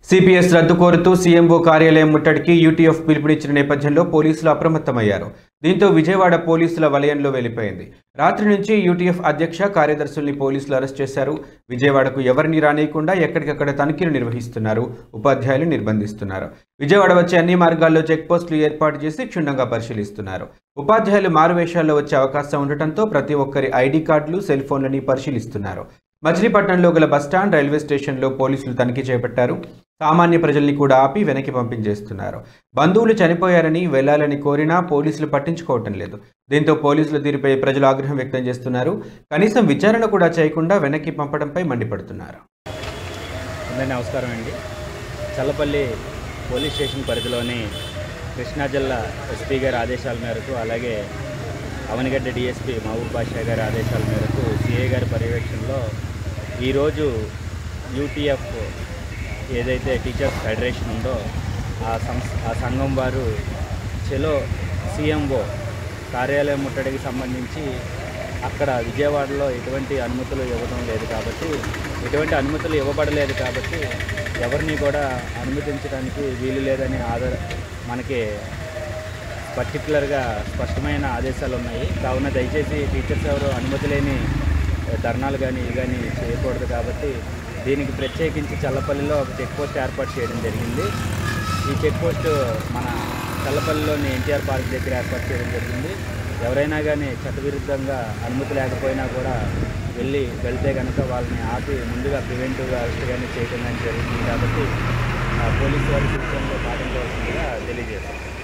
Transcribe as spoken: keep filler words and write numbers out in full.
CPS రద్దు కోరుతూ CMO కార్యాలయం ముట్టడికి యూటీఎఫ్ పిలుపునిచ్చిన నేపథ్యంలో పోలీసులు అప్రమత్తమయ్యారు. దీంతో విజయవాడ పోలీసుల వలయంలో వెళ్లిపోయింది. రాత్రి నుంచి యూటీఎఫ్ అధ్యక్ష కార్యదర్శుల్ని పోలీసులు అరెస్ట్ చేశారు. విజయవాడకు ఎవరిని రానియకుండా ఎక్కడికక్కడ తనిఖీలు నిర్వహిస్తున్నారు. ఉపాధ్యాయులు నిర్బంధిస్తున్నారు. విజయవాడ వచ్చే అన్ని మార్గాల్లో చెక్ పోస్టులు ఏర్పాటు చేసి క్షుణ్ణంగా పరిశీలిస్తున్నారు. ఉపాధ్యాయులు మారువేషాల్లో వచ్చే అవకాశం ఉండటంతో ప్రతి ఒక్కరి ఐడి కార్డులు, సెల్ ఫోన్లని పరిశీలిస్తున్నారు. మచిలీపట్నంలో గల బస్టాండ్, రైల్వే స్టేషన్లో పోలీసులు తనిఖీ చేపట్టారు. సామాన్య ప్రజల్ని కూడా ఆపి వెనక్కి పంపించేస్తున్నారు. బంధువులు చనిపోయారని వెళ్లాలని కోరినా పోలీసులు పట్టించుకోవటం లేదు. దీంతో పోలీసుల తీరుపై ప్రజలు ఆగ్రహం వ్యక్తం చేస్తున్నారు. కనీసం విచారణ కూడా చేయకుండా వెనక్కి పంపడంపై మండిపడుతున్నారు. నమస్కారం అండి. చల్లపల్లి పోలీస్ స్టేషన్ పరిధిలోని కృష్ణా జిల్లా ఎస్పీ గారి ఆదేశాల మేరకు, అలాగే అవనిగడ్డ డిఎస్పీ మహబూబ్ బాషా గారి ఆదేశాల మేరకు సిఐ గారి పర్యవేక్షణలో ఈరోజు యూటీఎఫ్ ఏదైతే టీచర్స్ ఫెడరేషన్ ఉందో ఆ సంస్థ ఆ సంఘం వారు చెలో సీఎంఓ కార్యాలయం ముట్టడికి సంబంధించి అక్కడ విజయవాడలో ఎటువంటి అనుమతులు ఇవ్వడం లేదు కాబట్టి ఎటువంటి అనుమతులు ఇవ్వబడలేదు కాబట్టి ఎవరిని కూడా అనుమతించడానికి వీలు లేదని ఆధార మనకి పర్టికులర్గా స్పష్టమైన ఆదేశాలు ఉన్నాయి. కావున దయచేసి టీచర్స్ ఎవరు అనుమతి లేని ధర్నాలు కానీ ఇవి కానీ చేయకూడదు. కాబట్టి దీనికి ప్రత్యేకించి చల్లపల్లిలో ఒక చెక్ పోస్ట్ ఏర్పాటు చేయడం జరిగింది. ఈ చెక్ పోస్ట్ మన చల్లపల్లిలోని ఎన్టీఆర్ పార్క్ దగ్గర ఏర్పాటు చేయడం జరిగింది. ఎవరైనా కానీ చట్టవిరుద్ధంగా అనుమతి లేకపోయినా కూడా వెళ్ళి వెళ్తే కనుక వాళ్ళని ఆపి ముందుగా ప్రివెంటివ్గా అరెస్ట్ కానీ చేయడం కానీ జరుగుతుంది. కాబట్టి పోలీసు వారి సూచనలో పాటించవలసిందిగా తెలియజేస్తాం.